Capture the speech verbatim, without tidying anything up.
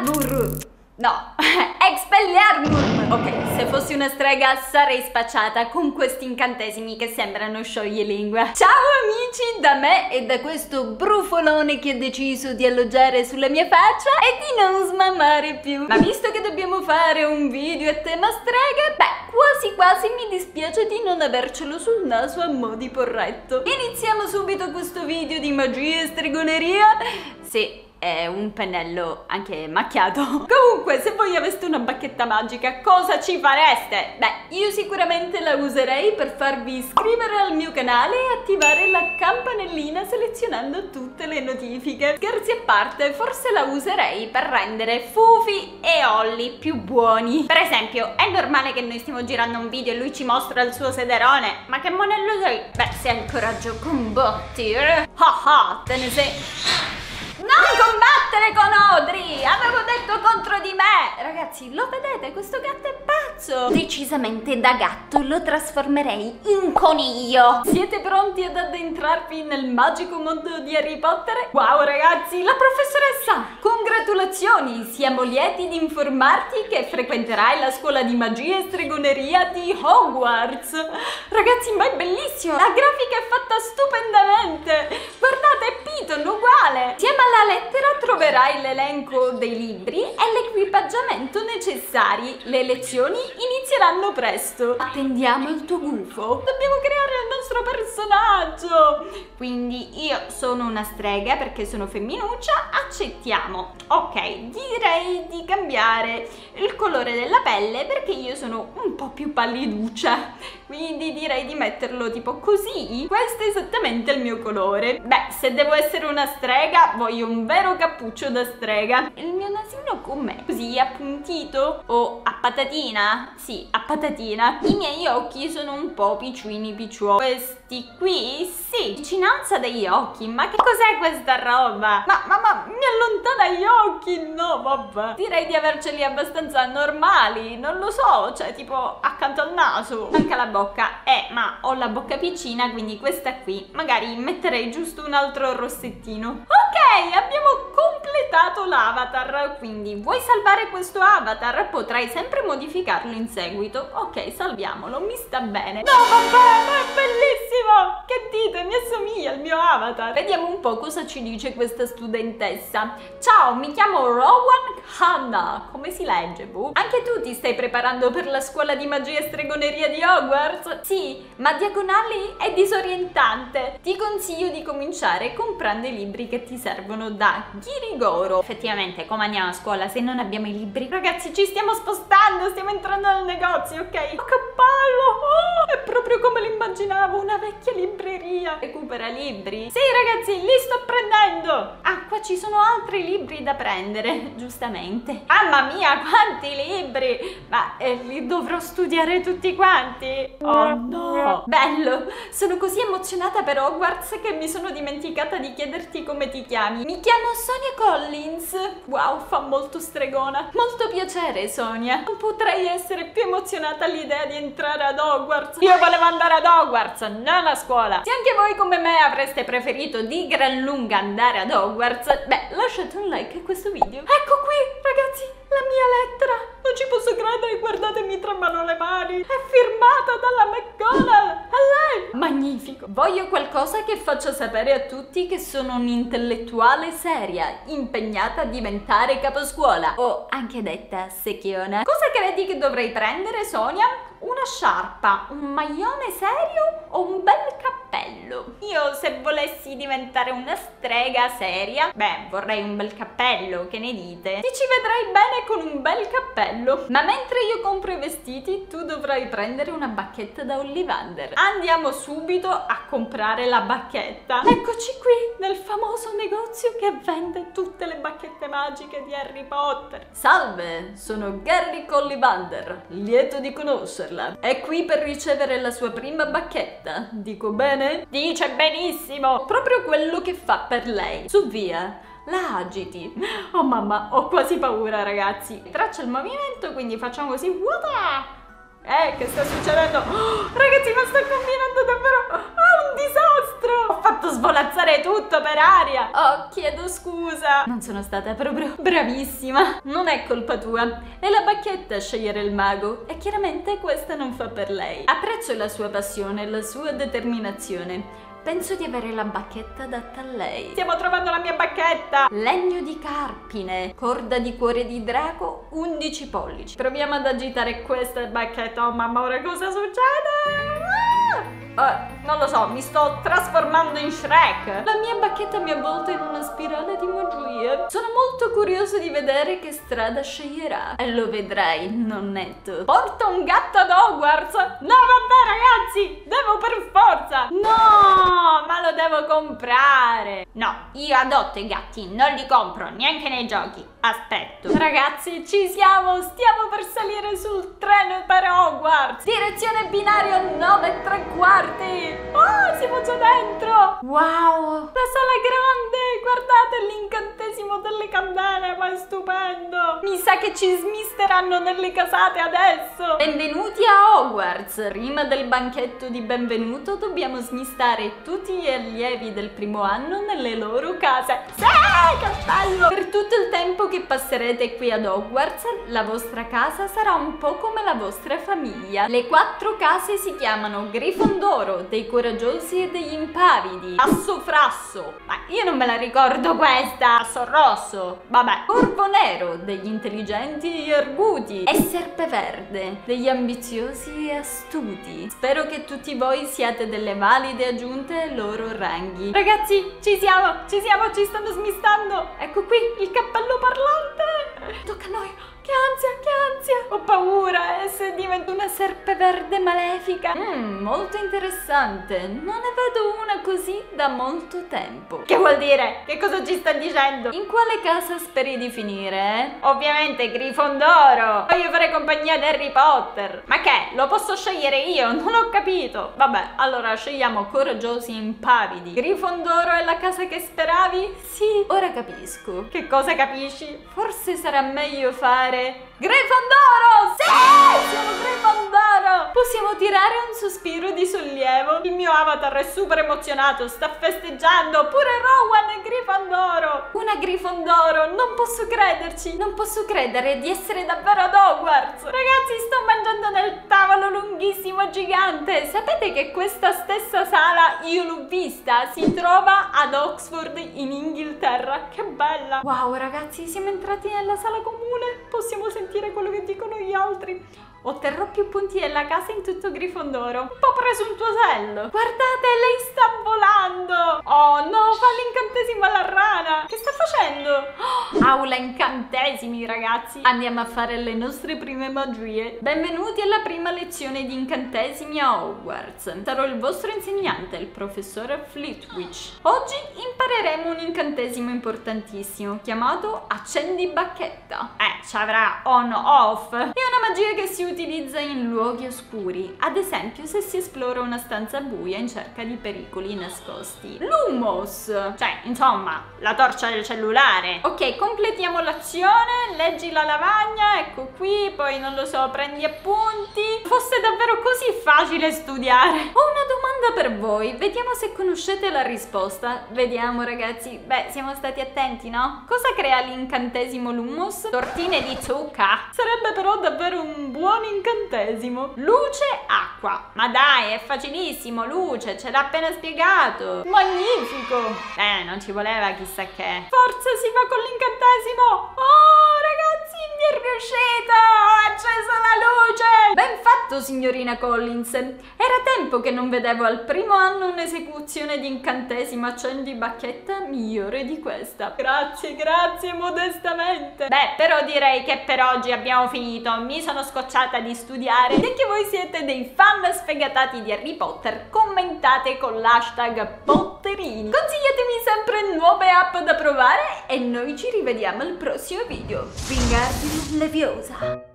Expelliarmus! No, Expelliarmus! Ok, se fossi una strega sarei spacciata con questi incantesimi che sembrano scioglilingua. Ciao amici, da me e da questo brufolone che ha deciso di alloggiare sulla mia faccia e di non smammare più. Ma visto che dobbiamo fare un video a tema streghe, beh, quasi quasi mi dispiace di non avercelo sul naso a mo' di porretto. Iniziamo subito questo video di magia e stregoneria. Sì, è un pennello anche macchiato. Comunque, se voi aveste una bacchetta magica, cosa ci fareste? Beh, io sicuramente la userei per farvi iscrivere al mio canale e attivare la campanellina selezionando tutte le notifiche. Scherzi a parte, forse la userei per rendere Fufi e Olli più buoni. Per esempio, è normale che noi stiamo girando un video e lui ci mostra il suo sederone? Ma che monello sei? Beh, se hai il coraggio combotti, eh? Ah ah, te ne sei... Non combattere con Audrey! Avevo detto contro di me! Ragazzi, lo vedete? Questo gatto è pazzo! Decisamente da gatto lo trasformerei in coniglio! Siete pronti ad addentrarvi nel magico mondo di Harry Potter? Wow ragazzi, la professoressa! Congratulazioni! Siamo lieti di informarti che frequenterai la scuola di magia e stregoneria di Hogwarts! Ragazzi, ma è bellissimo! La grafica è fatta stupendamente! Guardate, è Piton, uguale! Siamo alla Nella lettera troverai l'elenco dei libri e l'equipaggiamento necessari. Le lezioni inizieranno presto. Attendiamo il tuo gufo. Dobbiamo creare il nostro personaggio. Quindi io sono una strega perché sono femminuccia. Accettiamo. Ok, direi di cambiare il colore della pelle perché io sono un po' più palliduccia. Quindi direi di metterlo tipo così. Questo è esattamente il mio colore. Beh, se devo essere una strega voglio un vero cappuccio da strega. Il mio nasino com'è? Così appuntito? O a patatina? Sì, a patatina. I miei occhi sono un po' piccini picciuoli. Questi qui? Sì, vicinanza degli occhi. Ma che cos'è questa roba? Ma, ma, ma mi allontana gli occhi? No, vabbè. Direi di averceli abbastanza normali. Non lo so, cioè tipo accanto al naso. Anche la bocca. Eh, ma ho la bocca piccina, quindi questa qui. Magari metterei giusto un altro rossettino. Ok, abbiamo completato l'avatar, quindi vuoi salvare questo avatar? Potrai sempre modificarlo in seguito. Ok, salviamolo, mi sta bene. No, vabbè, ma è bellissimo! Che dite, mi assomiglia al mio avatar. Vediamo un po' cosa ci dice questa studentessa. Ciao, mi chiamo Rowan Hanna. Come si legge, boh? Anche tu ti stai preparando per la scuola di magia e stregoneria di Hogwarts? Sì, ma diagonali è disorientante. Ti consiglio di cominciare comprando i libri che ti servono da Ghirigoro. Effettivamente, come andiamo a scuola se non abbiamo i libri? Ragazzi, ci stiamo spostando, stiamo entrando nel negozio, ok? Oh, che bello! Oh, è proprio come l'immaginavo, una vecchia libreria. Recupera libri? Sì, ragazzi, li sto prendendo. Ah, qua ci sono altri libri da prendere, giustamente. Mamma mia, quanti libri! Ma eh, li dovrò studiare tutti quanti? Oh no! Bello! Sono così emozionata per Hogwarts che mi sono dimenticata di chiederti come ti chiami. Mi chiamo Sonia Collins. Wow, fa molto stregona. Molto piacere, Sonia. Non potrei essere più emozionata all'idea di entrare ad Hogwarts. Io volevo andare ad Hogwarts, non a scuola. Se anche voi come me avreste preferito di gran lunga andare ad Hogwarts, beh, lasciate un like a questo video. Ecco qui, ragazzi, la mia lettera. Non ci posso credere, guardatemi, tremano le mani. È firmata dalla McGonagall. A lei. Magnifico. Voglio qualcosa che faccia sapere a tutti che sono un'intellettuale seria, impegnata a diventare caposcuola, o anche detta secchiona. Cosa credi che dovrei prendere, Sonia? Una sciarpa, un maglione serio o un bel cappello? Io, se volessi diventare una strega seria, beh, vorrei un bel cappello, che ne dite? Ti ci vedrai bene con un bel cappello. Ma mentre io compro i vestiti, tu dovrai prendere una bacchetta da Ollivander. Andiamo subito a comprare la bacchetta. Eccoci qui, nel famoso negozio che vende tutte le bacchette magiche di Harry Potter. Salve, sono Garrick Ollivander, lieto di conoscerla. È qui per ricevere la sua prima bacchetta. Dico bene? Dice benissimo! Proprio quello che fa per lei. Su via, la agiti. Oh mamma, ho quasi paura, ragazzi. Traccia il movimento, quindi facciamo così. Wuta! Eh, che sta succedendo? Oh, ragazzi, ma sto combinando davvero... Ah, un disastro! Ho fatto svolazzare tutto per aria. Oh, chiedo scusa. Non sono stata proprio bravissima. Non è colpa tua. È la bacchetta a scegliere il mago e chiaramente questa non fa per lei. Apprezzo la sua passione e la sua determinazione. Penso di avere la bacchetta adatta a lei. Stiamo trovando la mia bacchetta! Legno di carpine, corda di cuore di drago, undici pollici. Proviamo ad agitare questa bacchetta. Oh mamma, ora cosa succede? Uh, non lo so, mi sto trasformando in Shrek. La mia bacchetta mi ha avvolto in una spirale di magie. Sono molto curioso di vedere che strada sceglierà. E lo vedrai, nonnetto. Porta un gatto ad Hogwarts? No, vabbè ragazzi, devo per forza. No, ma lo devo comprare. No, io adotto i gatti, non li compro neanche nei giochi. Aspetto. Ragazzi, ci siamo, stiamo per salire sul treno per Hogwarts. Direzione binario nove e tre quarti. Oh, siamo già dentro. Wow, la sala è grande. Guardate l'incantesimo delle candele, ma è stupendo. Mi sa che ci smisteranno nelle casate adesso. Benvenuti a Hogwarts. Prima del banchetto di benvenuto dobbiamo smistare tutti gli allievi del primo anno nelle loro case. Sì, che bello. Per tutto il tempo che passerete qui ad Hogwarts, la vostra casa sarà un po' come la vostra famiglia. Le quattro case si chiamano Grifondoro, dei coraggiosi e degli impavidi, Asso Frasso, ma io non me la ricordo questa, Asso Rosso, vabbè, Corvo Nero, degli intelligenti e arguti, e Serpeverde, degli ambiziosi e astuti. Spero che tutti voi siate delle valide aggiunte ai loro ranghi. Ragazzi, ci siamo, ci siamo, ci stanno smistando. Ecco qui il cappello parlante. Tocca a noi. Che ansia, che ansia. Ho paura, e se divento una serpeverde malefica? Mmm, molto interessante. Non ne vedo una così da molto tempo. Che vuol dire? Che cosa ci sta dicendo? In quale casa speri di finire, eh? Ovviamente Grifondoro. Voglio fare compagnia ad Harry Potter. Ma che? Lo posso scegliere io? Non ho capito. Vabbè, allora scegliamo coraggiosi e impavidi. Grifondoro è la casa che speravi? Sì, ora capisco. Che cosa capisci? Forse sarà meglio fare Grifondoro! Sì! Siamo Grifondoro! Possiamo tirare un sospiro di sollievo. Il mio avatar è super emozionato, sta festeggiando. Pure Rowan è Grifondoro. Una Grifondoro, non posso crederci. Non posso credere di essere davvero ad Hogwarts. Ragazzi, sto mangiando nel tavolo lunghissimo gigante. Sapete che questa stessa sala io l'ho vista? Si trova ad Oxford in Inghilterra. Che bella! Wow, ragazzi, siamo entrati nella sala comune. Possiamo sentire quello che dicono gli altri. Otterrò più punti della casa in tutto Grifondoro. Un po' presuntuosello. Guardate, lei sta volando. Oh no, fa l'incantesimo alla rana. Che sta facendo? Oh, aula incantesimi, ragazzi. Andiamo a fare le nostre prime magie. Benvenuti alla prima lezione di incantesimi a Hogwarts. Sarò il vostro insegnante, il professore Flitwick. Oggi impareremo un incantesimo importantissimo chiamato Accendi Bacchetta. Eh, ci avrà on-off. È una magia che si utilizza in luoghi oscuri, ad esempio se si esplora una stanza buia in cerca di pericoli nascosti. Lumos, cioè insomma la torcia del cellulare. Ok, completiamo l'azione. Leggi la lavagna, ecco qui, poi non lo so, prendi appunti. Fosse davvero così facile studiare. Ho una domanda per voi, vediamo se conoscete la risposta. Vediamo ragazzi, beh siamo stati attenti, no? Cosa crea l'incantesimo Lumos? Tortine di zucca. Sarebbe però davvero un buon incantesimo. Luce, acqua. Ma dai, è facilissimo, luce, ce l'ha appena spiegato. Magnifico. Eh, non ci voleva chissà che. Forza, si va con l'incantesimo. Oh, ragazzi, mi è riuscita. Ho acceso la luce. Ben fatto, signorina Collins. Era tempo che non vedevo al primo anno un'esecuzione di incantesimo accendi bacchetta migliore di questa. Grazie, grazie, modestamente. Beh, però direi che per oggi abbiamo finito. Mi sono scocciata di studiare. Se anche voi siete dei fan sfegatati di Harry Potter, commentate con l'hashtag Potterini. Consigliatemi sempre nuove app da provare e noi ci rivediamo al prossimo video. Wingardium Leviosa.